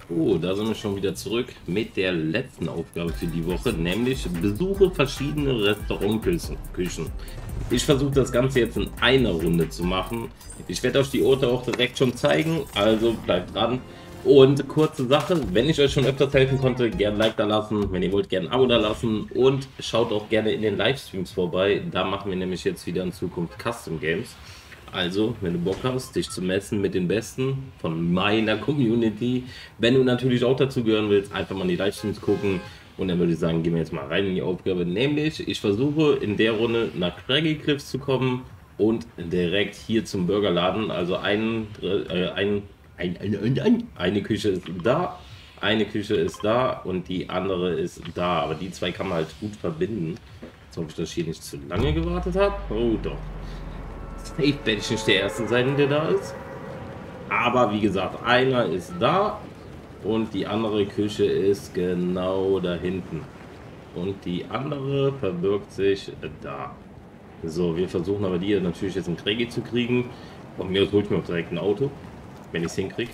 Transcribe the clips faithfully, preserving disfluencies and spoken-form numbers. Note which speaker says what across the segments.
Speaker 1: So, da sind wir schon wieder zurück mit der letzten Aufgabe für die Woche, nämlich besuche verschiedene Restaurantküchen. Ich versuche das Ganze jetzt in einer Runde zu machen. Ich werde euch die Orte auch direkt schon zeigen, also bleibt dran. Und kurze Sache, wenn ich euch schon öfters helfen konnte, gerne ein Like da lassen, wenn ihr wollt, gerne ein Abo da lassen und schaut auch gerne in den Livestreams vorbei. Da machen wir nämlich jetzt wieder in Zukunft Custom Games. Also, wenn du Bock hast, dich zu messen mit den Besten von meiner Community, wenn du natürlich auch dazu gehören willst, einfach mal in die Livestreams gucken. Und dann würde ich sagen, gehen wir jetzt mal rein in die Aufgabe. Nämlich, ich versuche in der Runde nach Craggy Cliffs zu kommen und direkt hier zum Burgerladen. Also ein, äh, ein, ein, ein, ein, ein, eine Küche ist da, eine Küche ist da und die andere ist da. Aber die zwei kann man halt gut verbinden. Jetzt hoffe ich, dass ich hier nicht zu lange gewartet habe. Oh doch. Safe werde ich nicht der Erste sein, der da ist. Aber wie gesagt, einer ist da und die andere Küche ist genau da hinten. Und die andere verbirgt sich da. So, wir versuchen aber die natürlich jetzt in Craggy zu kriegen. Von mir aus hole ich mir auch direkt ein Auto, wenn ich es hinkriege.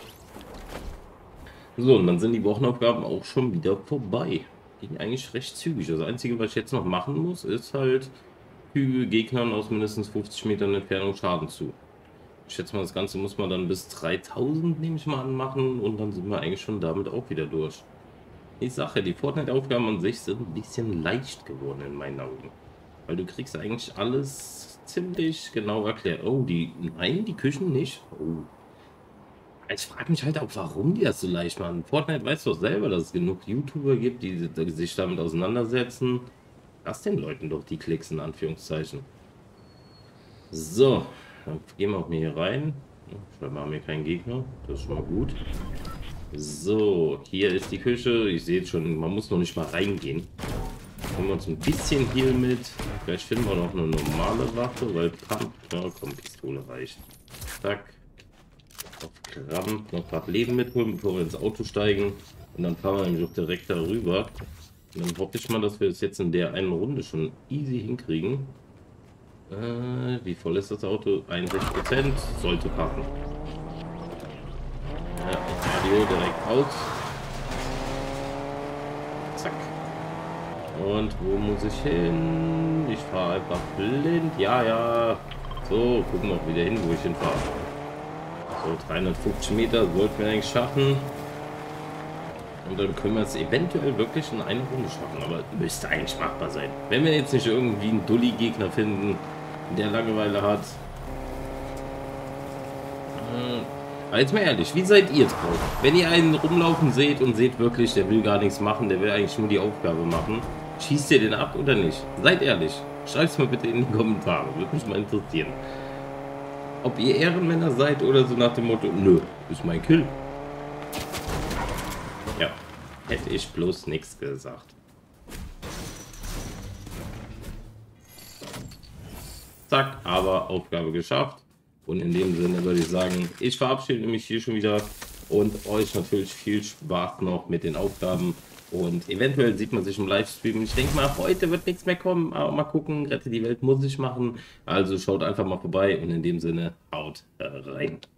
Speaker 1: So, und dann sind die Wochenaufgaben auch schon wieder vorbei. Ging eigentlich recht zügig. Das Einzige, was ich jetzt noch machen muss, ist halt füge Gegnern aus mindestens fünfzig Metern Entfernung Schaden zu. Ich schätze mal, das Ganze muss man dann bis dreitausend, nehme ich mal an, machen und dann sind wir eigentlich schon damit auch wieder durch. Ich sage, die Fortnite-Aufgaben an sich sind ein bisschen leicht geworden in meinen Augen. Weil du kriegst eigentlich alles ziemlich genau erklärt. Oh, die, nein, die Küchen nicht. Oh. Ich frage mich halt auch, warum die das so leicht machen. Fortnite weiß doch selber, dass es genug YouTuber gibt, die sich damit auseinandersetzen. Lass den Leuten doch die Klicks in Anführungszeichen. So, dann gehen wir auch mal hier rein. Scheinbar haben wir keinen Gegner. Das ist schon mal gut. So, hier ist die Küche. Ich sehe schon, man muss noch nicht mal reingehen. Nehmen wir uns ein bisschen Heal mit. Vielleicht finden wir noch eine normale Waffe, weil Pump, ja komm, Pistole reicht. Zack. Auf Krampf noch ein paar Leben mitholen, bevor wir ins Auto steigen. Und dann fahren wir nämlich auch direkt darüber. Und dann hoffe ich mal, dass wir es jetzt in der einen Runde schon easy hinkriegen. Äh, wie voll ist das Auto? einundsechzig Prozent. Sollte passen. Ja, Radio direkt aus. Zack. Und wo muss ich hin? Ich fahre einfach blind. Ja, ja. So, gucken wir auch wieder hin, wo ich hinfahre. So, dreihundertfünfzig Meter sollten wir eigentlich schaffen. Und dann können wir es eventuell wirklich in eine Runde schaffen. Aber müsste eigentlich machbar sein. Wenn wir jetzt nicht irgendwie einen Dulli-Gegner finden, der Langeweile hat. Aber jetzt mal ehrlich, wie seid ihr drauf? Wenn ihr einen rumlaufen seht und seht wirklich, der will gar nichts machen, der will eigentlich nur die Aufgabe machen, schießt ihr den ab oder nicht? Seid ehrlich. Schreibt es mal bitte in die Kommentare. Würde mich mal interessieren. Ob ihr Ehrenmänner seid oder so nach dem Motto, nö, ist mein Kill. Ja, hätte ich bloß nichts gesagt. Zack, aber Aufgabe geschafft. Und in dem Sinne würde ich sagen, ich verabschiede mich hier schon wieder und euch natürlich viel Spaß noch mit den Aufgaben. Und eventuell sieht man sich im Livestream. Ich denke mal, heute wird nichts mehr kommen, aber mal gucken, Rette die Welt muss ich machen. Also schaut einfach mal vorbei und in dem Sinne, haut rein.